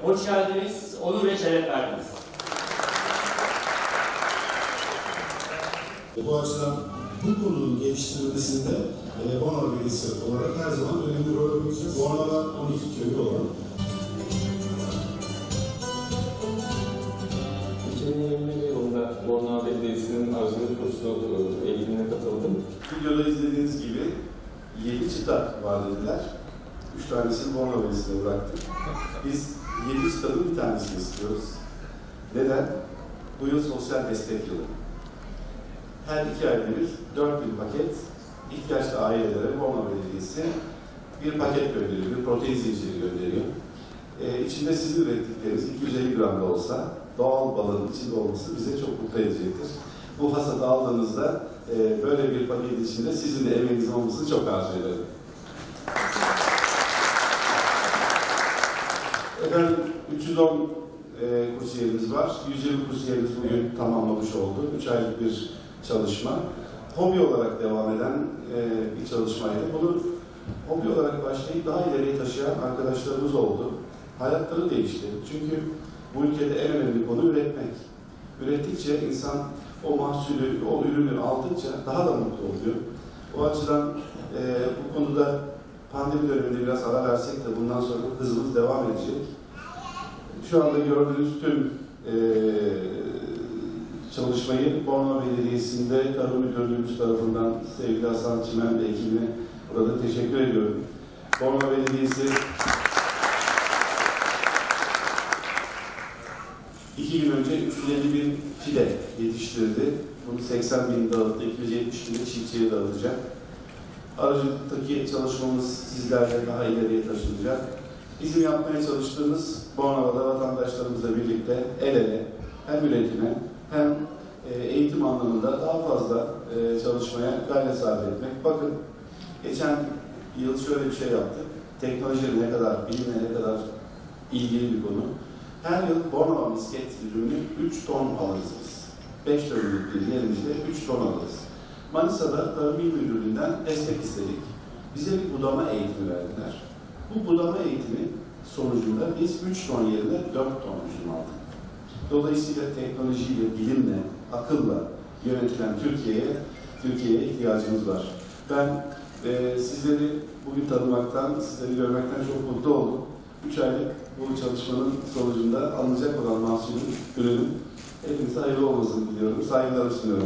Hoş geldiniz, onur ve şeref verdiniz. Bu açıdan bu konunun geliştirilmesinde Bornova Belediyesi olarak her zaman önemli rol oynayacağız. Bornova 12 köyü olan. 2020 yılında Bornova Belediyesi'nin arıcılık kursu eğitimine katıldım. Videoda izlediğiniz gibi 7 çıta var dediler. 3 tanesini Bornova Belediyesi'ne bıraktık. Biz 7 çıtanın bir tanesini istiyoruz. Neden? Bu yıl sosyal destek yılı. Her 2 ayda bir 4.000 paket ihtiyaçlı ailelere Bornova Belediyesi bir paket gönderiyor, bir protein zinciri gönderiyor. İçinde sizin ürettikleriniz 250 gram da olsa doğal balın içinde olması bize çok mutlu edecektir. Bu hasadı aldığınızda böyle bir paket içinde sizin de emeğinizin olmasını çok arzu ederim. Efendim 310 kursiyerimiz var. 120 kursiyerimiz bugün tamamlamış oldu. 3 aylık bir çalışma. Hobi olarak devam eden bir çalışmaydı. Bunu hobi olarak başlayıp daha ileriye taşıyan arkadaşlarımız oldu. Hayatları değişti. Çünkü bu ülkede en önemli konu üretmek. Ürettikçe insan o mahsulü, o ürünü aldıkça daha da mutlu oluyor. O açıdan bu konuda pandemi döneminde biraz ara versek de bundan sonra hızımız devam edecek. Şu anda gördüğünüz tüm çalışmayı Bornova Belediyesi'nde Tarım Müdürlüğümüz tarafından sevgili Hasan Çimen ve ekibine burada teşekkür ediyorum. Bornova Belediyesi 2 gün önce 350.000 fide yetiştirdi. Bunu 80.000 dağıttı, 270.000 çiftçiye dağıtacak. Aracılıktaki çalışmamız sizlerle daha ileriye taşınacak. Bizim yapmaya çalıştığımız Bornova'da vatandaşlarımızla birlikte el ele hem üretime hem eğitim anlamında daha fazla çalışmaya gayret sarf etmek. Bakın geçen yıl şöyle bir şey yaptık. Teknoloji ne kadar, bilimle ne kadar ilgili bir konu. Her yıl Bornova misket ürünü 3 ton alırız biz. 5 dönümlük bir yerimizde 3 ton alırız. Manisa'da Tarım İl Müdürlüğü'nden destek istedik. Bize bir budama eğitimi verdiler. Bu budama eğitimi sonucunda biz 3 ton yerine 4 ton üzüm aldık. Dolayısıyla teknolojiyle, bilimle, akılla yönetilen Türkiye'ye ihtiyacımız var. Ben sizleri bugün tanımaktan, sizleri görmekten çok mutlu oldum. 3 aylık bu çalışmanın sonucunda alınacak olan mahsulün, ürünün hepinize hayırlı olmasını diliyorum. Saygılar sunuyorum.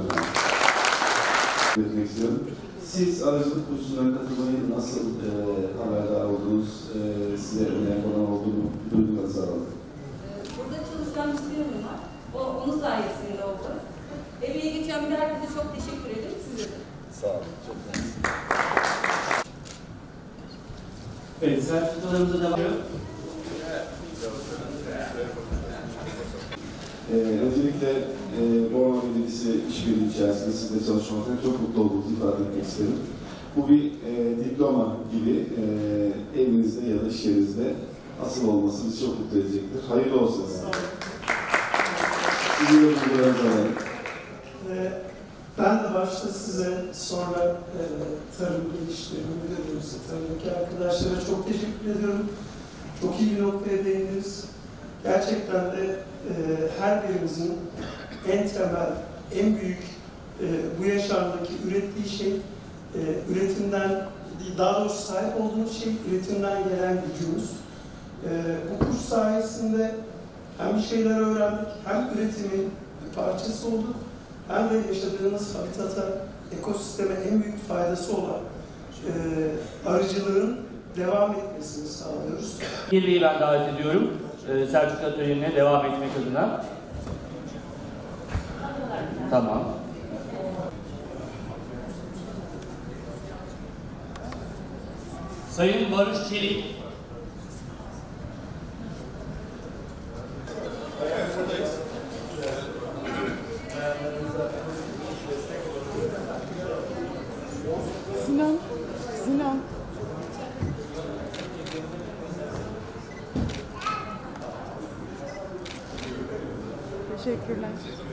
Siz aracılık kursuna katılmayı nasıl haberdar oldunuz, size önemli olan olduğunu duyduğunuz alalım. Burada çalışan bir firma var. Onun sayesinde oldu. Emeğe geçen bir herkese çok teşekkür ederim. Size de. Sağ olun. Çok mersi. Evet, sertifikalarımıza devam ediyor. Öncelikle Bornova Belediyesi işbirliği içerisinde sizinle çalışmaktan çok mutlu olduğunuzu ifade etmek isterim. Bu bir diploma gibi evinizde ya da iş yerinizde asıl olması bizi çok mutlu edecektir. Hayırlı olsun. Ben de başta size, sonra Tarım İlişkileri Müdürlüğümüze, tarımdaki arkadaşlara çok teşekkür ediyorum. Çok iyi bir noktaya değindiniz. Gerçekten de her birimizin en temel, en büyük bu yaşamdaki ürettiği şey, üretimden, daha doğrusu sahip olduğumuz şey, üretimden gelen gücümüz. Bu kurs sayesinde hem bir şeyler öğrendik, hem üretimin bir parçası olduk, hem de yaşadığımız habitata, ekosisteme en büyük faydası olan arıcılığın devam etmesini sağlıyoruz. Birliği ben davet ediyorum. Selçuk Atölye'ne devam etmek adına. Tamam. Sayın Barış Çelik. Sinan. Teşekkürler.